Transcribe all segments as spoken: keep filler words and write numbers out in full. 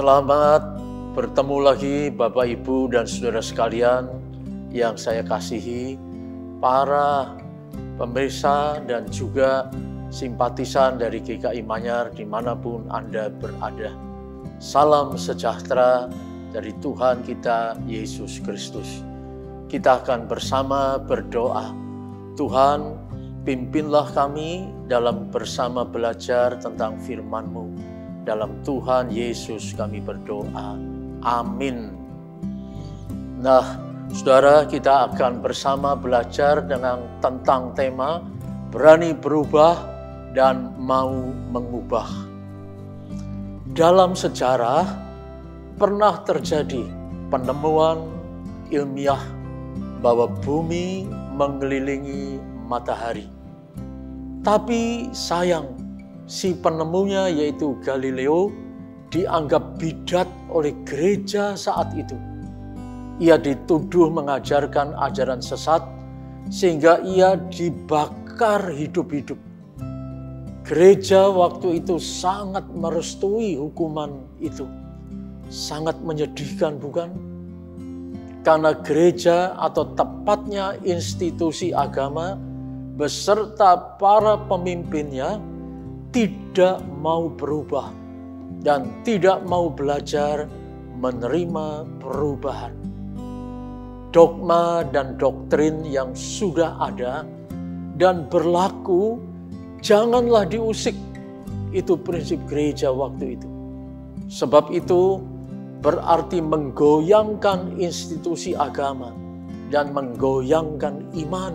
Selamat bertemu lagi Bapak, Ibu, dan saudara sekalian yang saya kasihi, para pemirsa dan juga simpatisan dari G K I Manyar dimanapun Anda berada. Salam sejahtera dari Tuhan kita Yesus Kristus. Kita akan bersama berdoa. Tuhan, pimpinlah kami dalam bersama belajar tentang firman-Mu. Dalam Tuhan Yesus kami berdoa. Amin. Nah, saudara, kita akan bersama belajar dengan tentang tema berani berubah dan mau mengubah. Dalam sejarah pernah terjadi penemuan ilmiah bahwa bumi mengelilingi matahari. Tapi sayang, si penemunya yaitu Galileo dianggap bidat oleh gereja saat itu. Ia dituduh mengajarkan ajaran sesat sehingga ia dibakar hidup-hidup. Gereja waktu itu sangat merestui hukuman itu. Sangat menyedihkan, bukan? Karena gereja atau tepatnya institusi agama beserta para pemimpinnya tidak mau berubah dan tidak mau belajar menerima perubahan. Dogma dan doktrin yang sudah ada dan berlaku janganlah diusik. Itu prinsip gereja waktu itu. Sebab itu berarti menggoyangkan institusi agama dan menggoyangkan iman.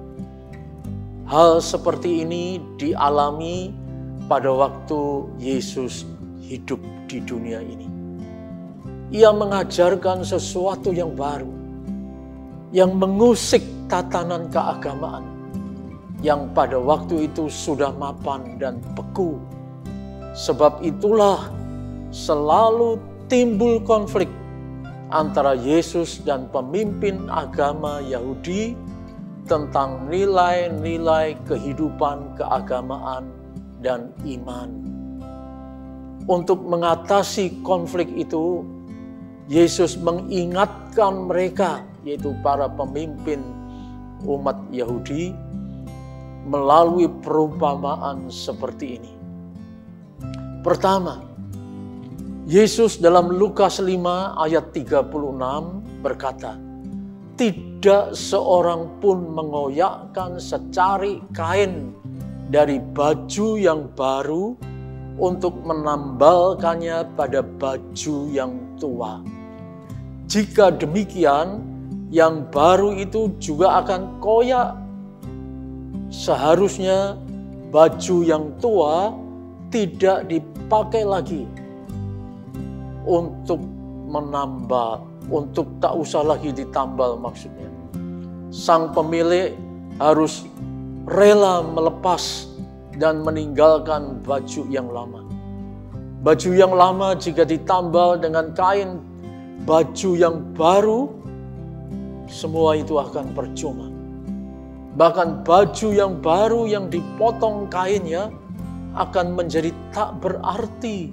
Hal seperti ini dialami pada waktu Yesus hidup di dunia ini. Ia mengajarkan sesuatu yang baru, yang mengusik tatanan keagamaan, yang pada waktu itu sudah mapan dan beku. Sebab itulah selalu timbul konflik antara Yesus dan pemimpin agama Yahudi tentang nilai-nilai kehidupan keagamaan dan iman. Untuk mengatasi konflik itu, Yesus mengingatkan mereka, yaitu para pemimpin umat Yahudi, melalui perumpamaan seperti ini. Pertama, Yesus dalam Lukas lima ayat tiga puluh enam berkata, "Tidak seorang pun mengoyakkan secari kain dari baju yang baru untuk menambalkannya pada baju yang tua. Jika demikian, yang baru itu juga akan koyak. Seharusnya baju yang tua tidak dipakai lagi untuk menambal, untuk tak usah lagi ditambal maksudnya. Sang pemilik harus rela melepas dan meninggalkan baju yang lama. Baju yang lama jika ditambal dengan kain baju yang baru, semua itu akan percuma. Bahkan baju yang baru yang dipotong kainnya akan menjadi tak berarti.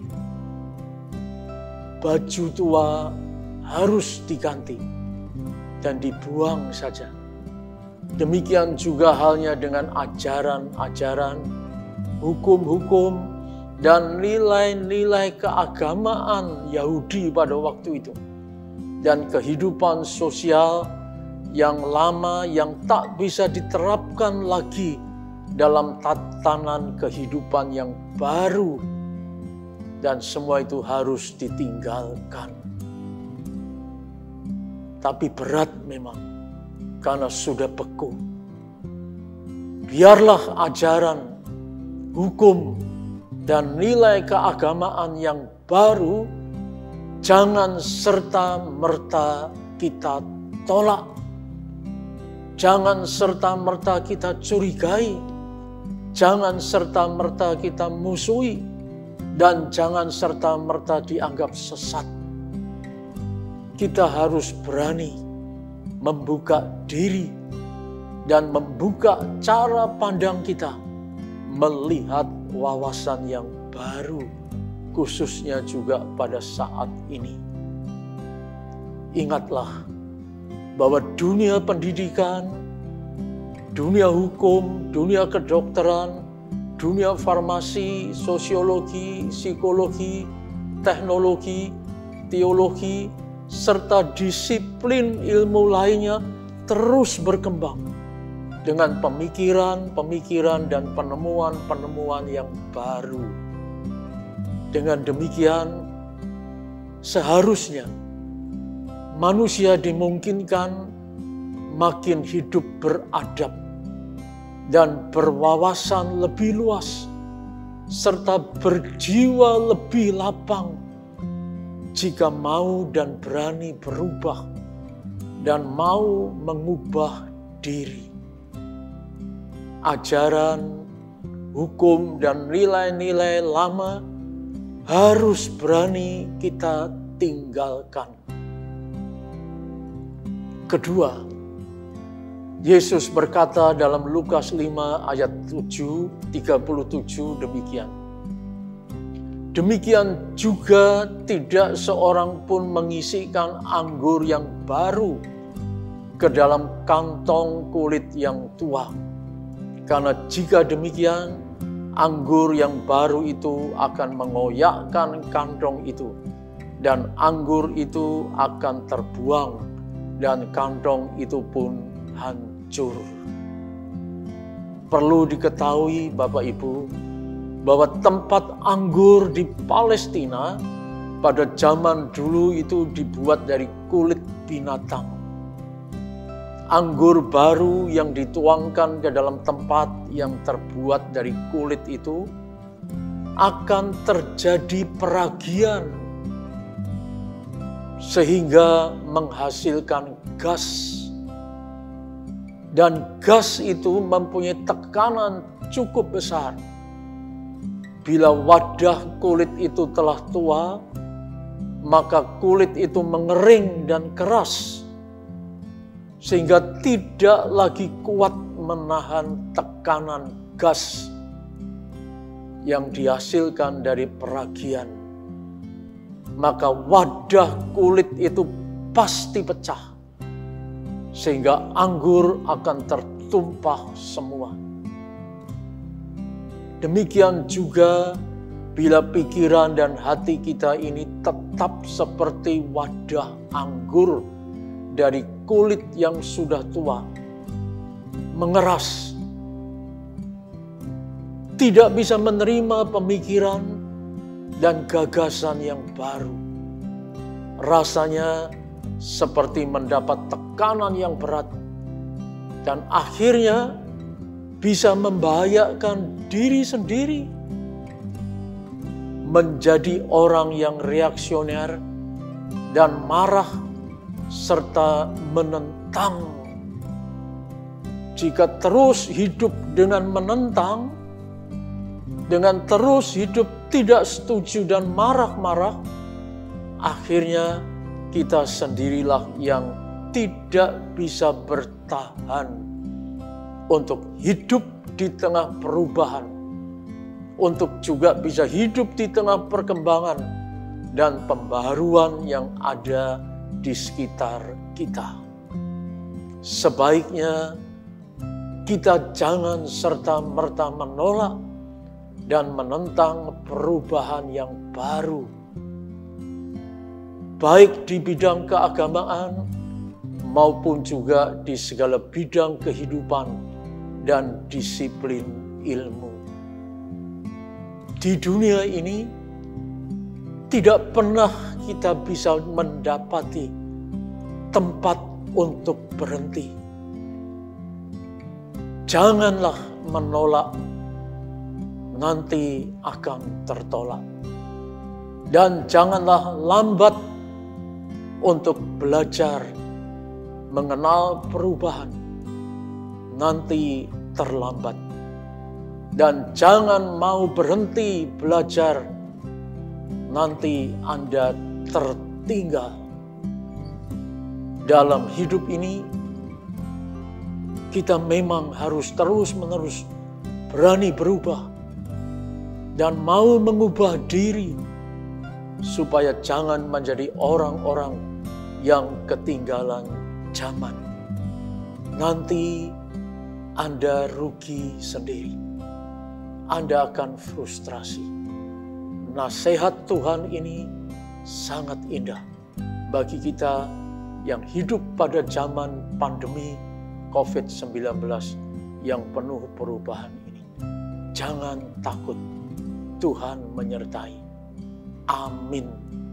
Baju tua harus diganti dan dibuang saja. Demikian juga halnya dengan ajaran-ajaran, hukum-hukum, dan nilai-nilai keagamaan Yahudi pada waktu itu. Dan kehidupan sosial yang lama yang tak bisa diterapkan lagi dalam tatanan kehidupan yang baru. Dan semua itu harus ditinggalkan. Tapi berat memang, karena sudah beku. Biarlah ajaran, hukum, dan nilai keagamaan yang baru jangan serta-merta kita tolak. Jangan serta-merta kita curigai. Jangan serta-merta kita musuhi. Dan jangan serta-merta dianggap sesat. Kita harus berani membuka diri dan membuka cara pandang kita melihat wawasan yang baru khususnya juga pada saat ini. Ingatlah bahwa dunia pendidikan, dunia hukum, dunia kedokteran, dunia farmasi, sosiologi, psikologi, teknologi, teologi, serta disiplin ilmu lainnya terus berkembang dengan pemikiran-pemikiran dan penemuan-penemuan yang baru. Dengan demikian, seharusnya manusia dimungkinkan makin hidup beradab dan berwawasan lebih luas, serta berjiwa lebih lapang jika mau dan berani berubah dan mau mengubah diri. Ajaran, hukum, dan nilai-nilai lama harus berani kita tinggalkan. Kedua, Yesus berkata dalam Lukas lima ayat tujuh, tiga puluh tujuh demikian. Demikian juga tidak seorang pun mengisikan anggur yang baru ke dalam kantong kulit yang tua. Karena jika demikian, anggur yang baru itu akan mengoyakkan kantong itu, dan anggur itu akan terbuang, dan kantong itu pun hancur. Perlu diketahui Bapak Ibu, bahwa tempat anggur di Palestina pada zaman dulu itu dibuat dari kulit binatang. Anggur baru yang dituangkan ke dalam tempat yang terbuat dari kulit itu akan terjadi peragian sehingga menghasilkan gas. Dan gas itu mempunyai tekanan cukup besar. Bila wadah kulit itu telah tua, maka kulit itu mengering dan keras, sehingga tidak lagi kuat menahan tekanan gas yang dihasilkan dari peragian. Maka wadah kulit itu pasti pecah, sehingga anggur akan tertumpah semua. Demikian juga bila pikiran dan hati kita ini tetap seperti wadah anggur dari kulit yang sudah tua, mengeras, tidak bisa menerima pemikiran dan gagasan yang baru. Rasanya seperti mendapat tekanan yang berat, dan akhirnya bisa membahayakan diri sendiri, menjadi orang yang reaksioner dan marah serta menentang. Jika terus hidup dengan menentang, dengan terus hidup tidak setuju dan marah-marah, akhirnya kita sendirilah yang tidak bisa bertahan untuk hidup di tengah perubahan, untuk juga bisa hidup di tengah perkembangan dan pembaharuan yang ada di sekitar kita. Sebaiknya kita jangan serta-merta menolak dan menentang perubahan yang baru, baik di bidang keagamaan maupun juga di segala bidang kehidupan dan disiplin ilmu. Di dunia ini tidak pernah kita bisa mendapati tempat untuk berhenti. Janganlah menolak, nanti akan tertolak. Dan janganlah lambat untuk belajar mengenal perubahan, nanti terlambat. Dan jangan mau berhenti belajar, nanti Anda tertinggal. Dalam hidup ini, kita memang harus terus-menerus berani berubah dan mau mengubah diri supaya jangan menjadi orang-orang yang ketinggalan zaman. Nanti Anda rugi sendiri. Anda akan frustrasi. Nasihat Tuhan ini sangat indah bagi kita yang hidup pada zaman pandemi covid sembilan belas yang penuh perubahan ini. Jangan takut, Tuhan menyertai. Amin.